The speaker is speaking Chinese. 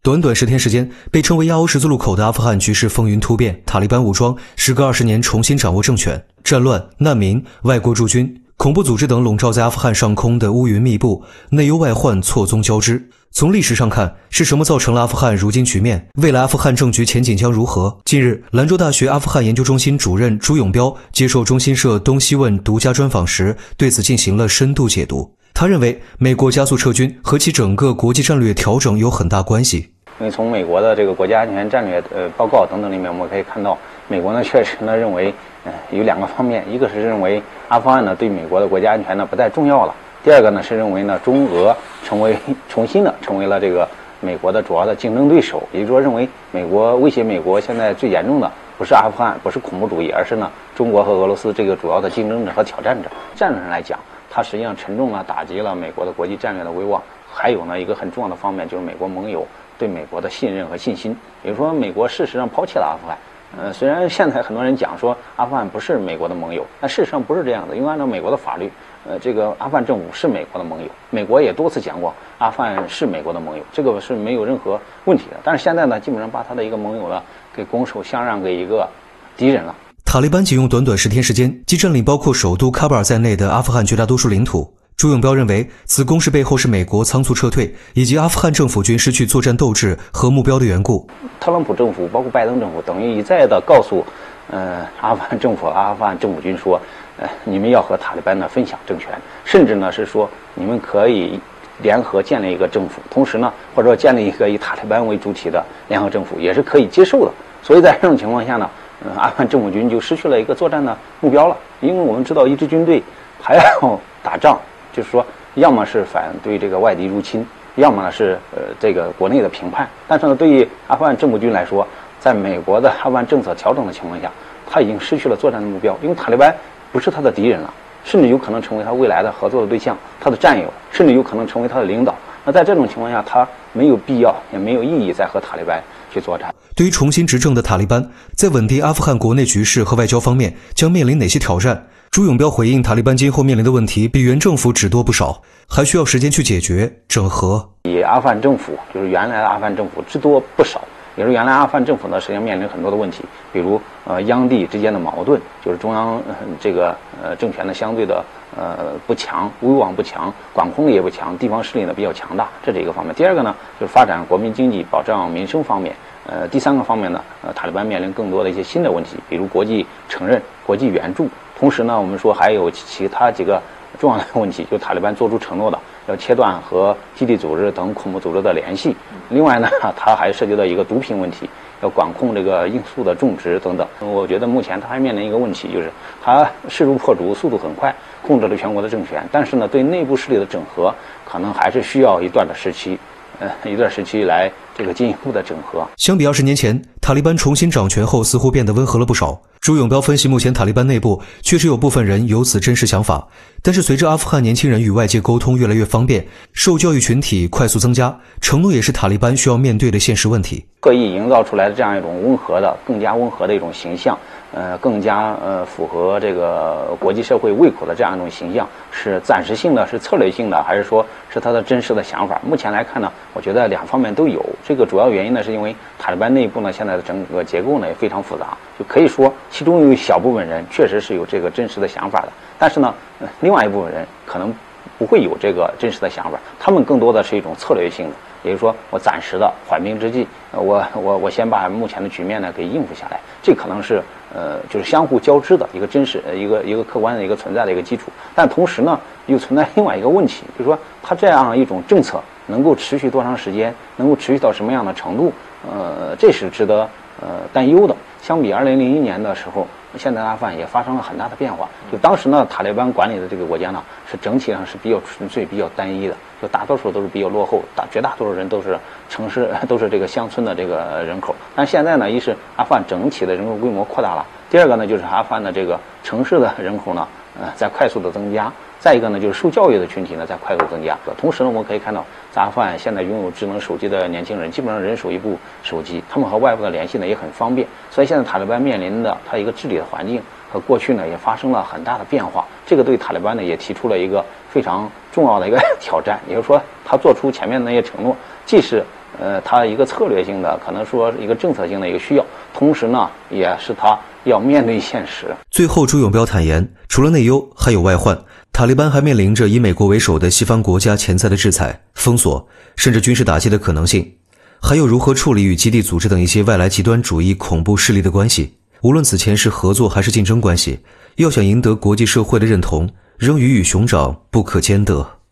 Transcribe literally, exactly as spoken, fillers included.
短短十天时间，被称为亚欧十字路口的阿富汗局势风云突变，塔利班武装时隔二十年重新掌握政权，战乱、难民、外国驻军、恐怖组织等笼罩在阿富汗上空的乌云密布，内忧外患错综交织。从历史上看，是什么造成了阿富汗如今局面？未来阿富汗政局前景将如何？近日，兰州大学阿富汗研究中心主任朱永彪接受中新社东西问独家专访时，对此进行了深度解读。他认为，美国加速撤军和其整个国际战略调整有很大关系。 因为从美国的这个国家安全战略呃报告等等里面，我们可以看到，美国呢确实呢认为，呃有两个方面，一个是认为阿富汗呢对美国的国家安全呢不再重要了，第二个呢是认为呢中俄成为重新的成为了这个美国的主要的竞争对手，也就是说认为美国威胁美国现在最严重的不是阿富汗，不是恐怖主义，而是呢中国和俄罗斯这个主要的竞争者和挑战者。战略上来讲，它实际上沉重的打击了美国的国际战略的威望，还有呢一个很重要的方面就是美国盟友对美国的信任和信心，也就是说，美国事实上抛弃了阿富汗。呃，虽然现在很多人讲说阿富汗不是美国的盟友，但事实上不是这样的。因为按照美国的法律，呃，这个阿富汗政府是美国的盟友，美国也多次讲过阿富汗是美国的盟友，这个是没有任何问题的。但是现在呢，基本上把他的一个盟友呢给拱手相让给一个敌人了。 塔利班仅用短短十天时间，即占领包括首都喀布尔在内的阿富汗绝大多数领土。朱永彪认为，此攻势背后是美国仓促撤退以及阿富汗政府军失去作战斗志和目标的缘故。 特朗普政府包括拜登政府等于一再的告诉，呃，阿富汗政府、阿富汗政府军说，呃，你们要和塔利班呢分享政权，甚至呢是说你们可以联合建立一个政府，同时呢或者说建立一个以塔利班为主体的联合政府，也是可以接受的。所以在这种情况下呢，呃，阿富汗政府军就失去了一个作战的目标了，因为我们知道一支军队还要打仗。就是说，要么是反对这个外敌入侵，要么呢是呃这个国内的评判。但是呢，对于阿富汗政府军来说，在美国的阿富汗政策调整的情况下，他已经失去了作战的目标，因为塔利班不是他的敌人了，甚至有可能成为他未来的合作的对象，他的战友，甚至有可能成为他的领导。那在这种情况下，他没有必要也没有意义再和塔利班去作战。 对于重新执政的塔利班，在稳定阿富汗国内局势和外交方面将面临哪些挑战？朱永彪回应，塔利班今后面临的问题比原政府只多不少，还需要时间去解决整合。 比阿富汗政府就是原来的阿富汗政府只多不少，也就是原来阿富汗政府呢实际上面临很多的问题，比如呃央地之间的矛盾，就是中央、呃、这个呃政权呢相对的呃不强，威望不强，管控力也不强，地方势力呢比较强大，这是一个方面。第二个呢就是发展国民经济、保障民生方面。呃，第三个方面呢，呃，塔利班面临更多的一些新的问题，比如国际承认、国际援助。同时呢，我们说还有其他几个重要的问题，就塔利班做出承诺的，要切断和基地组织等恐怖组织的联系。另外呢，它还涉及到一个毒品问题，要管控这个罂粟的种植等等。我觉得目前它还面临一个问题，就是它势如破竹，速度很快，控制了全国的政权，但是呢，对内部势力的整合可能还是需要一段的时期。呃，一段时期来这个进一步的整合。 相比二十年前，塔利班重新掌权后似乎变得温和了不少。朱永彪分析，目前塔利班内部确实有部分人有此真实想法，但是随着阿富汗年轻人与外界沟通越来越方便，受教育群体快速增加，承诺也是塔利班需要面对的现实问题。 刻意营造出来的这样一种温和的、更加温和的一种形象，呃，更加呃符合这个国际社会胃口的这样一种形象，是暂时性的，是策略性的，还是说是他的真实的想法？目前来看呢，我觉得两方面都有。这个主要原因呢，是因为塔利班内部呢现在的整个结构呢也非常复杂，就可以说其中有一小部分人确实是有这个真实的想法的，但是呢，呃、另外一部分人可能不会有这个真实的想法，他们更多的是一种策略性的。也就是说，我暂时的缓兵之计，我我我先把目前的局面呢给应付下来，这可能是呃就是相互交织的一个真实一个一个客观的一个存在的一个基础。但同时呢，又存在另外一个问题，就是说它这样一种政策能够持续多长时间，能够持续到什么样的程度，呃，这是值得呃担忧的。相比二零零一年的时候，现在阿富汗也发生了很大的变化。就当时呢，塔利班管理的这个国家呢，是整体上是比较纯粹、比较单一的，就大多数都是比较落后，大绝大多数人都是城市，都是这个乡村的这个人口。但现在呢，一是阿富汗整体的人口规模扩大了，第二个呢，就是阿富汗的这个城市的人口呢，呃，在快速的增加。再一个呢，就是受教育的群体呢在快速增加。同时呢，我们可以看到，在阿富汗现在拥有智能手机的年轻人，基本上人手一部手机，他们和外部的联系呢也很方便。所以现在塔利班面临的它一个治理的环境和过去呢也发生了很大的变化。这个对塔利班呢也提出了一个非常重要的一个挑战，也就是说，他做出前面的那些承诺，既是呃，它一个策略性的，可能说一个政策性的一个需要，同时呢，也是它要面对现实。 最后，朱永彪坦言，除了内忧，还有外患。塔利班还面临着以美国为首的西方国家潜在的制裁、封锁，甚至军事打击的可能性，还有如何处理与基地组织等一些外来极端主义恐怖势力的关系。无论此前是合作还是竞争关系，要想赢得国际社会的认同，仍鱼与熊掌不可兼得。